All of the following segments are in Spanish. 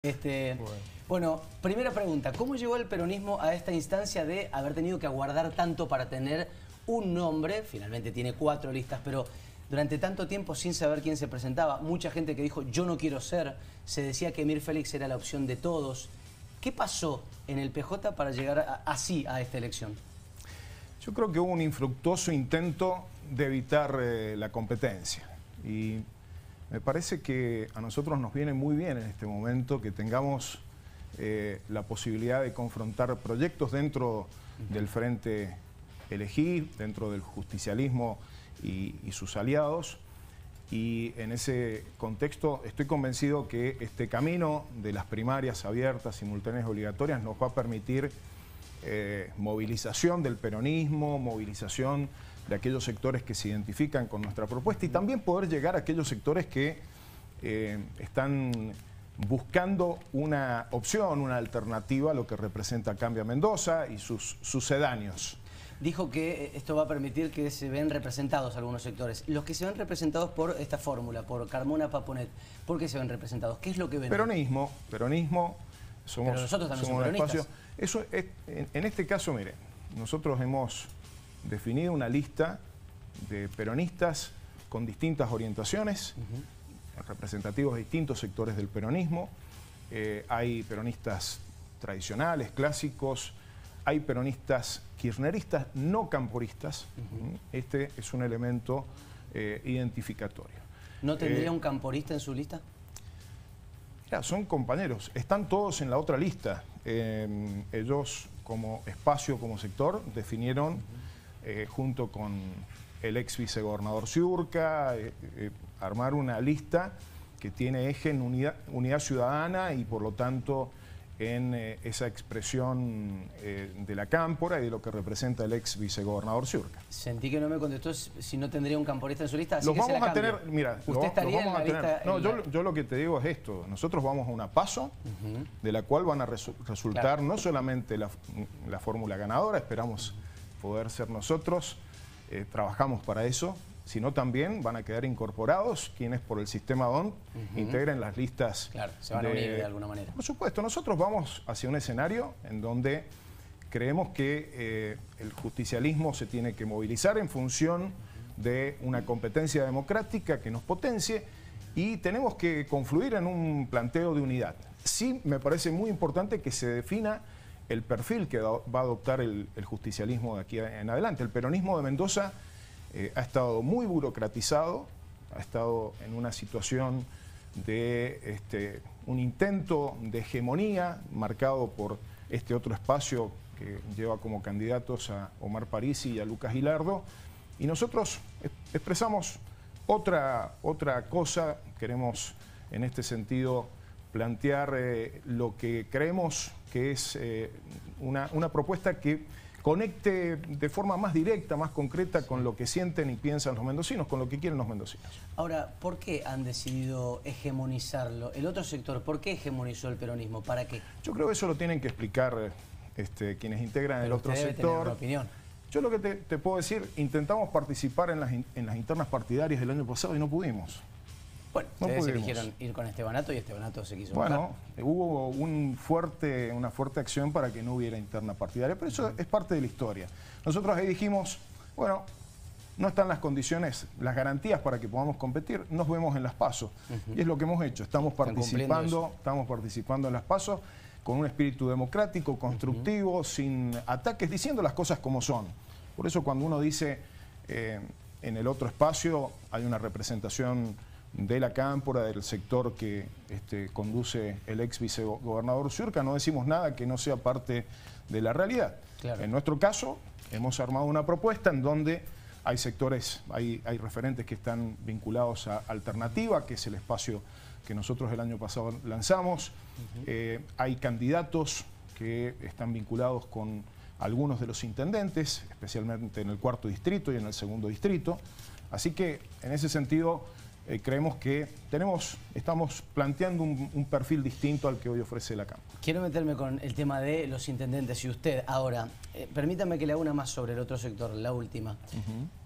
Bueno, primera pregunta, ¿cómo llegó el peronismo a esta instancia de haber tenido que aguardar tanto para tener un nombre? Finalmente tiene 4 listas, pero durante tanto tiempo sin saber quién se presentaba, mucha gente que dijo yo no quiero ser, se decía que Mir Félix era la opción de todos. ¿Qué pasó en el PJ para llegar así a esta elección? Yo creo que hubo un infructuoso intento de evitar la competencia y me parece que a nosotros nos viene muy bien en este momento que tengamos la posibilidad de confrontar proyectos dentro del Frente Elegí, dentro del justicialismo y sus aliados. Y en ese contexto estoy convencido que este camino de las primarias abiertas, simultáneas y obligatorias nos va a permitir movilización del peronismo, movilización de aquellos sectores que se identifican con nuestra propuesta y también poder llegar a aquellos sectores que están buscando una opción, una alternativa a lo que representa Cambia Mendoza y sus sucedáneos. Dijo que esto va a permitir que se ven representados algunos sectores. Los que se ven representados por esta fórmula, por Carmona Paponet, ¿por qué se ven representados? ¿Qué es lo que ven? Peronismo, somos, pero nosotros también somos un espacio. peronistas. Eso es, en este caso, mire, nosotros hemos definido una lista de peronistas con distintas orientaciones, representativos de distintos sectores del peronismo. Hay peronistas tradicionales, clásicos, hay peronistas kirchneristas, no camporistas. Este es un elemento identificatorio. ¿No tendría un camporista en su lista? Mira, son compañeros, están todos en la otra lista. Ellos como espacio, como sector, definieron junto con el ex vicegobernador Ciurca, armar una lista que tiene eje en unidad ciudadana y por lo tanto en esa expresión de la cámpora y de lo que representa el ex vicegobernador Ciurca. Sentí que no me contestó si no tendría un camporista en su lista, así los que vamos se la a tener, mira, ¿Usted estaría en la lista? No, yo lo que te digo es esto, nosotros vamos a una PASO de la cual van a resultar no solamente la fórmula ganadora, esperamos poder ser nosotros, trabajamos para eso, sino también van a quedar incorporados quienes por el sistema DON integren las listas. Claro, se van a unir de alguna manera. Por supuesto, nosotros vamos hacia un escenario en donde creemos que el justicialismo se tiene que movilizar en función de una competencia democrática que nos potencie y tenemos que confluir en un planteo de unidad. Sí, me parece muy importante que se defina el perfil que va a adoptar el justicialismo de aquí en adelante. El peronismo de Mendoza ha estado muy burocratizado, ha estado en una situación de un intento de hegemonía marcado por este otro espacio que lleva como candidatos a Omar Parisi y a Lucas Gilardo, y nosotros expresamos otra cosa, queremos en este sentido plantear lo que creemos que es una propuesta que conecte de forma más directa, más concreta con lo que sienten y piensan los mendocinos, con lo que quieren los mendocinos. Ahora, ¿por qué han decidido hegemonizarlo? El otro sector, ¿por qué hegemonizó el peronismo? ¿Para qué? Yo creo que eso lo tienen que explicar quienes integran el otro sector. Tener una opinión. Yo lo que te puedo decir, intentamos participar en las internas partidarias del año pasado y no pudimos. Bueno, ustedes eligieron ir con Estebanato y Estebanato se quiso bajar. Bueno, hubo una fuerte acción para que no hubiera interna partidaria, pero eso es parte de la historia. Nosotros ahí dijimos, bueno, no están las condiciones, las garantías para que podamos competir, nos vemos en las PASO. Y es lo que hemos hecho, estamos participando en las PASO con un espíritu democrático, constructivo, sin ataques, diciendo las cosas como son. Por eso cuando uno dice en el otro espacio hay una representación de la cámpora, del sector que conduce el ex vicegobernador Ciurca, no decimos nada que no sea parte de la realidad. Claro. En nuestro caso, hemos armado una propuesta en donde hay sectores, hay referentes que están vinculados a Alternativa, que es el espacio que nosotros el año pasado lanzamos. Hay candidatos que están vinculados con algunos de los intendentes, especialmente en el 4º distrito y en el 2º distrito. Así que, en ese sentido, creemos que estamos planteando un perfil distinto al que hoy ofrece la Cámara. Quiero meterme con el tema de los intendentes y usted. Ahora, permítame que le haga una más sobre el otro sector, la última.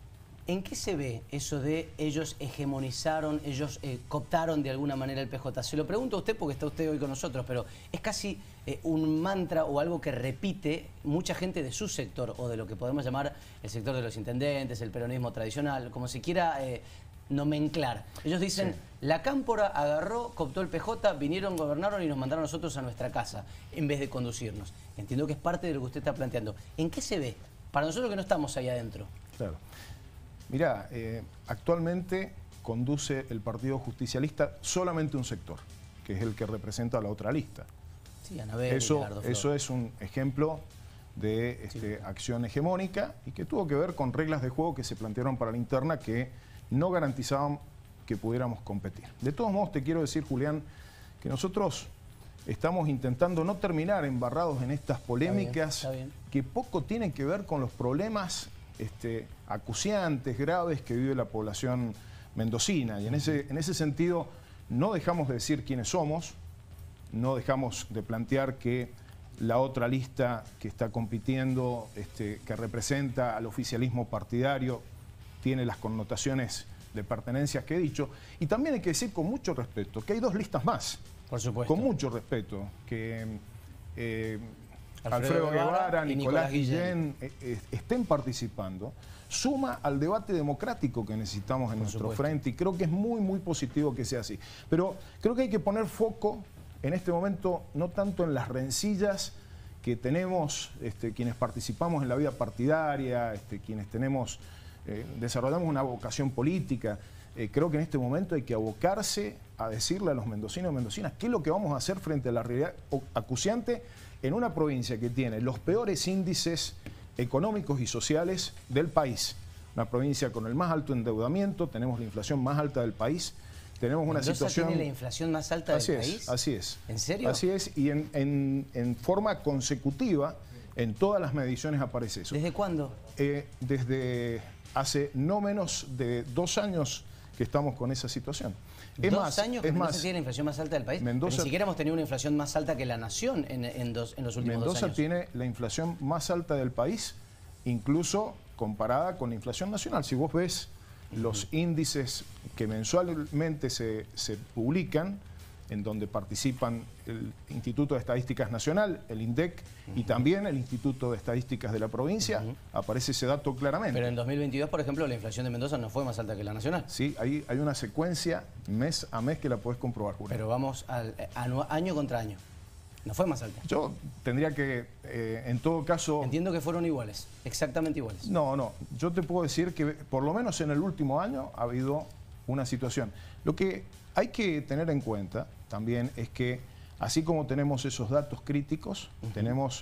¿En qué se ve eso de ellos hegemonizaron, ellos cooptaron de alguna manera el PJ? Se lo pregunto a usted porque está usted hoy con nosotros, pero es casi un mantra o algo que repite mucha gente de su sector o de lo que podemos llamar el sector de los intendentes, el peronismo tradicional, como se quiera nomenclar. Ellos dicen, sí, la cámpora agarró, cooptó el PJ, vinieron, gobernaron y nos mandaron a nosotros a nuestra casa en vez de conducirnos. Entiendo que es parte de lo que usted está planteando. ¿En qué se ve? Para nosotros que no estamos ahí adentro. Claro. Mirá, actualmente conduce el Partido Justicialista solamente un sector, que es el que representa a la otra lista. Sí, Anabel, eso es un ejemplo de sí, acción hegemónica y que tuvo que ver con reglas de juego que se plantearon para la interna que no garantizaban que pudiéramos competir. De todos modos, te quiero decir, Julián, que nosotros estamos intentando no terminar embarrados en estas polémicas está bien. Que poco tienen que ver con los problemas acuciantes, graves que vive la población mendocina. Y en ese sentido no dejamos de decir quiénes somos, no dejamos de plantear que la otra lista que está compitiendo, que representa al oficialismo partidario, tiene las connotaciones de pertenencias que he dicho. Y también hay que decir con mucho respeto que hay dos listas más. Por supuesto. Con mucho respeto, que Alfredo Guevara, Nicolás Guillén estén participando, suma al debate democrático que necesitamos en nuestro frente, y creo que es muy, muy positivo que sea así. Pero creo que hay que poner foco en este momento no tanto en las rencillas que tenemos quienes participamos en la vida partidaria, quienes desarrollamos una vocación política. Creo que en este momento hay que abocarse a decirle a los mendocinos y mendocinas qué es lo que vamos a hacer frente a la realidad acuciante en una provincia que tiene los peores índices económicos y sociales del país. Una provincia con el más alto endeudamiento, tenemos la inflación más alta del país, tenemos una situación... ¿Tiene la inflación más alta del país? Así es. ¿En serio? Así es, y en forma consecutiva, en todas las mediciones aparece eso. ¿Desde cuándo? Desde hace no menos de 2 años que estamos con esa situación. ¿2 años que Mendoza tiene la inflación más alta del país? Mendoza, ni siquiera hemos tenido una inflación más alta que la nación en los últimos 2 años. Mendoza tiene la inflación más alta del país, incluso comparada con la inflación nacional. Si vos ves los índices que mensualmente se publican, en donde participan el Instituto de Estadísticas Nacional, el INDEC, y también el Instituto de Estadísticas de la provincia, aparece ese dato claramente. Pero en 2022, por ejemplo, la inflación de Mendoza no fue más alta que la nacional. Sí, hay una secuencia mes a mes que la podés comprobar, Julio. Pero vamos año contra año. No fue más alta. Yo tendría que, en todo caso... Entiendo que fueron iguales, exactamente iguales. No, yo te puedo decir que por lo menos en el último año ha habido una situación. Lo que hay que tener en cuenta también es que, así como tenemos esos datos críticos, tenemos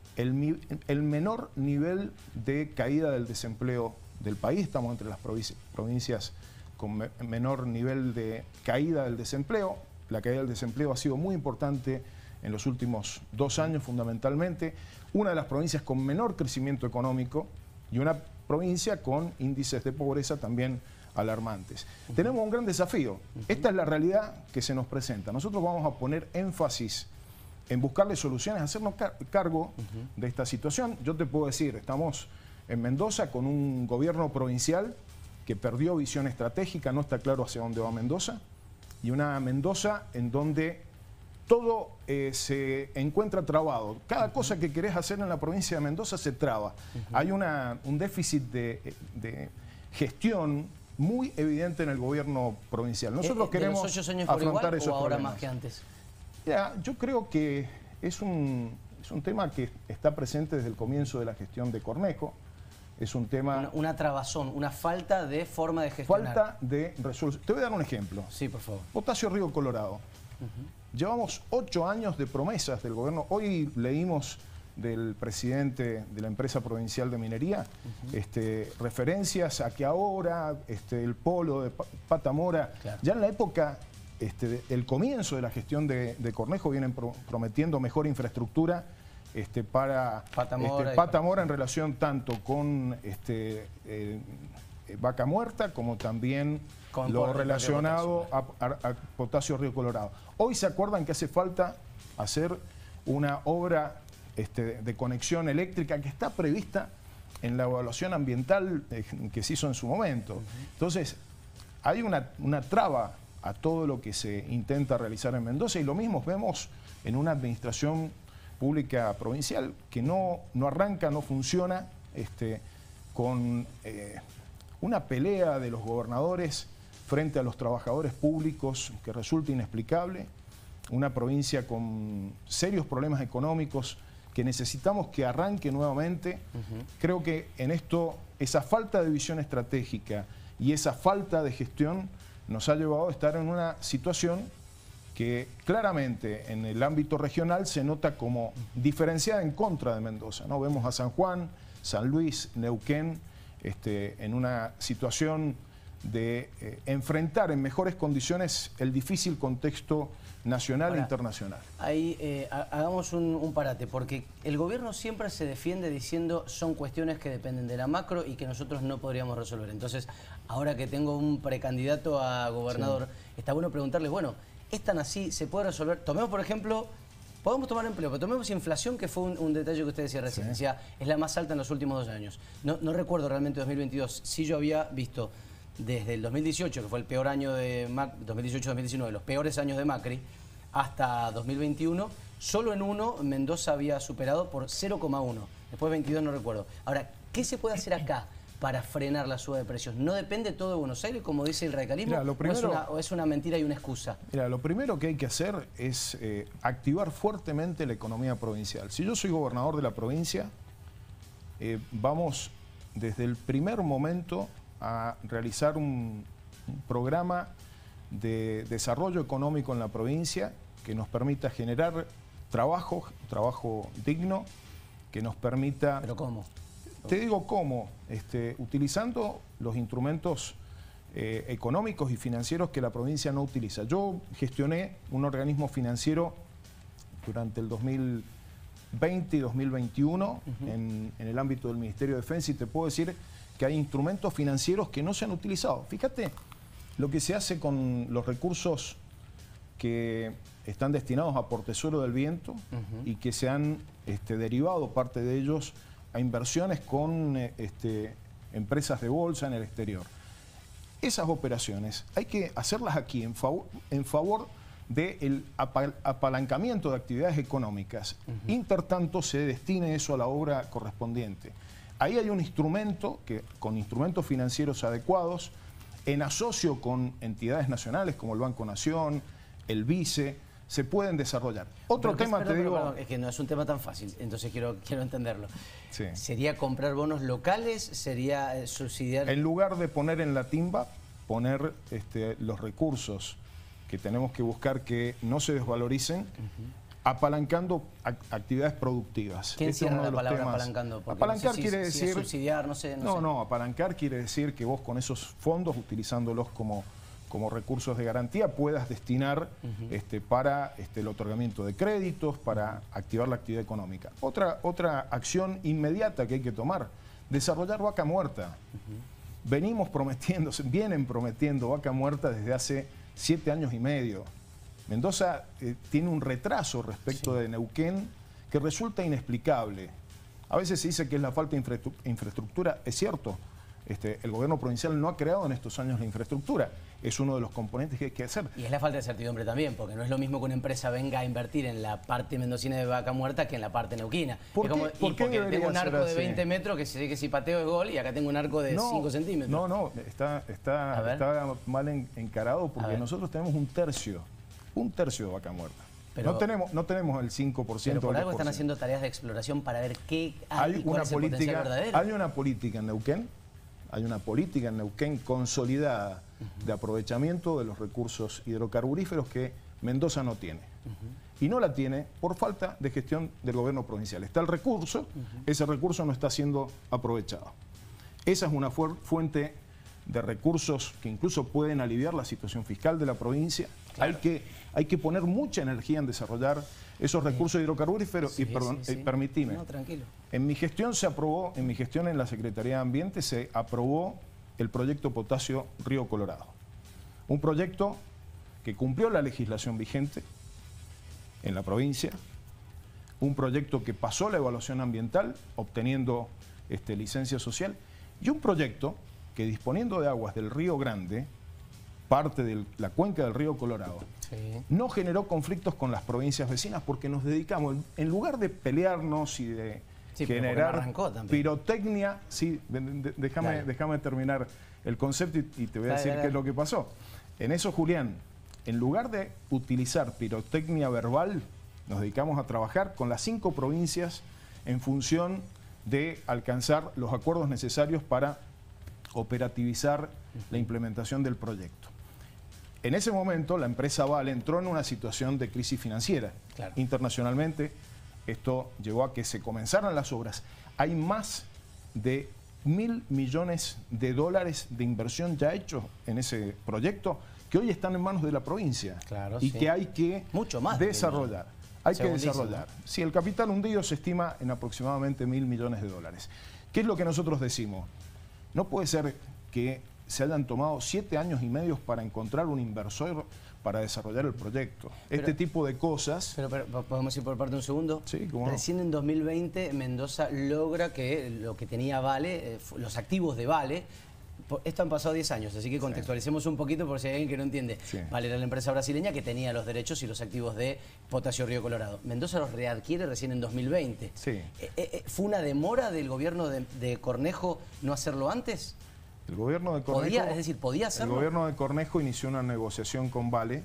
el menor nivel de caída del desempleo del país. Estamos entre las provincias con menor nivel de caída del desempleo. La caída del desempleo ha sido muy importante en los últimos 2 años fundamentalmente. Una de las provincias con menor crecimiento económico y una provincia con índices de pobreza también alarmantes. Tenemos un gran desafío. Esta es la realidad que se nos presenta. Nosotros vamos a poner énfasis en buscarle soluciones, hacernos cargo de esta situación. Yo te puedo decir, estamos en Mendoza con un gobierno provincial que perdió visión estratégica, no está claro hacia dónde va Mendoza, y una Mendoza en donde todo se encuentra trabado. Cada cosa que querés hacer en la provincia de Mendoza se traba. Hay un déficit de gestión muy evidente en el gobierno provincial. Nosotros queremos ¿De los 8 años afrontar por igual, esos o ahora problemas más que antes? Ya, yo creo que es un tema que está presente desde el comienzo de la gestión de Cornejo. Es un tema... Una trabazón, una falta de forma de gestionar. Falta de resolución. Te voy a dar un ejemplo. Sí, por favor. Potasio Río Colorado. Llevamos 8 años de promesas del gobierno. Hoy leímos del presidente de la empresa provincial de minería, referencias a que ahora el polo de Patamora, ya en la época, el comienzo de la gestión de Cornejo, vienen prometiendo mejor infraestructura para Patamora en relación tanto con Vaca Muerta como también con lo relacionado a Potasio Río Colorado. Hoy se acuerdan que hace falta hacer una obra de conexión eléctrica que está prevista en la evaluación ambiental que se hizo en su momento. Entonces, hay una traba a todo lo que se intenta realizar en Mendoza, y lo mismo vemos en una administración pública provincial que no arranca, no funciona, con una pelea de los gobernadores frente a los trabajadores públicos que resulta inexplicable, una provincia con serios problemas económicos que necesitamos que arranque nuevamente. Creo que en esto, esa falta de visión estratégica y esa falta de gestión nos ha llevado a estar en una situación que claramente en el ámbito regional se nota como diferenciada en contra de Mendoza, ¿no? Vemos a San Juan, San Luis, Neuquén, en una situación de enfrentar en mejores condiciones el difícil contexto nacional e internacional. Ahí hagamos un parate, porque el gobierno siempre se defiende diciendo son cuestiones que dependen de la macro y que nosotros no podríamos resolver. Entonces, ahora que tengo un precandidato a gobernador, está bueno preguntarle, bueno, ¿es tan así? ¿Se puede resolver? Tomemos, por ejemplo, podemos tomar empleo, pero tomemos inflación, que fue un detalle que usted decía recién. Decía, es la más alta en los últimos 2 años. No recuerdo realmente 2022. Sí, yo había visto desde el 2018, que fue el peor año de Macri, 2018-2019, los peores años de Macri, hasta 2021, solo en uno Mendoza había superado por 0,1. Después 22 no recuerdo. Ahora, ¿qué se puede hacer acá para frenar la suba de precios? ¿No depende todo de Buenos Aires, como dice el radicalismo? Mira, lo primero, ¿O es una mentira y una excusa? Mira, lo primero que hay que hacer es activar fuertemente la economía provincial. Si yo soy gobernador de la provincia, vamos desde el primer momento a realizar un programa de desarrollo económico en la provincia que nos permita generar trabajo digno, que nos permita... ¿Pero cómo? Te digo cómo, utilizando los instrumentos económicos y financieros que la provincia no utiliza. Yo gestioné un organismo financiero durante el 2020 y 2021 en el ámbito del Ministerio de Defensa, y te puedo decir que hay instrumentos financieros que no se han utilizado. Fíjate lo que se hace con los recursos que están destinados a Portezuelo del Viento y que se han derivado parte de ellos a inversiones con empresas de bolsa en el exterior. Esas operaciones hay que hacerlas aquí en favor del apalancamiento de actividades económicas. Intertanto se destine eso a la obra correspondiente. Ahí hay un instrumento que, con instrumentos financieros adecuados, en asocio con entidades nacionales como el Banco Nación, el BICE, se pueden desarrollar. Otro tema, te digo... Perdón, es que no es un tema tan fácil, entonces quiero entenderlo. Sí. ¿Sería comprar bonos locales? ¿Sería subsidiar? En lugar de poner en la timba, poner los recursos que tenemos que buscar que no se desvaloricen, apalancando actividades productivas. ¿Qué encierra la palabra apalancando? Porque apalancar no sé quiere decir... Si subsidiar, no sé. No, apalancar quiere decir que vos con esos fondos, utilizándolos como recursos de garantía, puedas destinar para el otorgamiento de créditos, para activar la actividad económica. Otra acción inmediata que hay que tomar, desarrollar Vaca Muerta. Vienen prometiendo Vaca Muerta desde hace 7 años y medio. Mendoza tiene un retraso respecto de Neuquén que resulta inexplicable. A veces se dice que es la falta de infraestructura, es cierto. El gobierno provincial no ha creado en estos años la infraestructura. Es uno de los componentes que hay que hacer. Y es la falta de certidumbre también, porque no es lo mismo que una empresa venga a invertir en la parte mendocina de Vaca Muerta que en la parte neuquina. ¿Por qué porque tengo un arco de así? 20 metros que sé que si pateo es gol, y acá tengo un arco de 5 centímetros. No, está mal encarado, porque nosotros tenemos un tercio de Vaca Muerta. Pero no tenemos el 5%. Pero por algo están haciendo tareas de exploración para ver qué hay y cuál es el potencial verdadero. Hay una política en Neuquén, consolidada de aprovechamiento de los recursos hidrocarburíferos que Mendoza no tiene. Y no la tiene por falta de gestión del gobierno provincial. Está el recurso, ese recurso no está siendo aprovechado. Esa es una fuente de recursos que incluso pueden aliviar la situación fiscal de la provincia. Claro. Hay que poner mucha energía en desarrollar esos recursos hidrocarburíferos. Permitime. No, tranquilo. En mi gestión en la Secretaría de Ambiente se aprobó el proyecto Potasio Río Colorado. Un proyecto que cumplió la legislación vigente en la provincia, un proyecto que pasó la evaluación ambiental, obteniendo licencia social, y un proyecto que, disponiendo de aguas del Río Grande, parte de la cuenca del río Colorado, no generó conflictos con las provincias vecinas, porque nos dedicamos, en lugar de pelearnos y de generar pirotecnia, déjame terminar el concepto y te voy a decir qué es lo que pasó. En eso, Julián, en lugar de utilizar pirotecnia verbal, nos dedicamos a trabajar con las 5 provincias en función de alcanzar los acuerdos necesarios para operativizar la implementación del proyecto. En ese momento, la empresa Vale entró en una situación de crisis financiera. Internacionalmente, esto llevó a que se comenzaran las obras. Hay más de 1.000 millones de dólares de inversión ya hechos en ese proyecto, que hoy están en manos de la provincia y que hay que desarrollar. Si el capital hundido se estima en aproximadamente 1.000 millones de dólares. ¿Qué es lo que nosotros decimos? No puede ser que se hayan tomado 7 años y medio para encontrar un inversor para desarrollar el proyecto. Este tipo de cosas... Pero ¿podemos ir por parte un segundo? Sí, ¿cómo no? Recién en 2020 Mendoza logra que lo que tenía Vale, los activos de Vale, esto han pasado 10 años, así que contextualicemos un poquito por si hay alguien que no entiende. Vale era la empresa brasileña que tenía los derechos y los activos de Potasio Río Colorado. Mendoza los readquiere recién en 2020. ¿Fue una demora del gobierno de Cornejo no hacerlo antes? El gobierno de Cornejo, ¿podía hacerlo? El gobierno de Cornejo inició una negociación con Vale,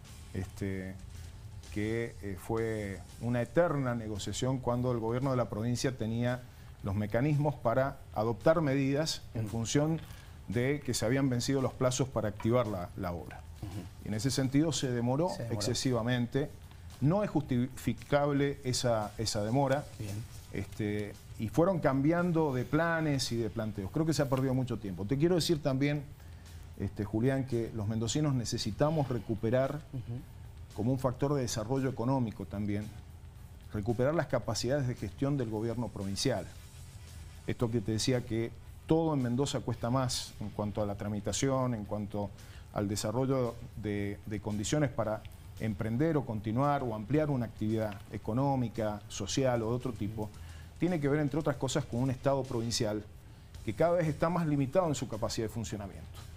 que fue una eterna negociación cuando el gobierno de la provincia tenía los mecanismos para adoptar medidas en función de que se habían vencido los plazos para activar la obra. Y en ese sentido se demoró excesivamente. No es justificable esa demora. Y fueron cambiando de planes y de planteos. Creo que se ha perdido mucho tiempo. Te quiero decir también, Julián, que los mendocinos necesitamos recuperar, como un factor de desarrollo económico también, recuperar las capacidades de gestión del gobierno provincial. Esto que te decía, que todo en Mendoza cuesta más en cuanto a la tramitación, en cuanto al desarrollo de condiciones para emprender o continuar o ampliar una actividad económica, social o de otro tipo, tiene que ver, entre otras cosas, con un Estado provincial que cada vez está más limitado en su capacidad de funcionamiento.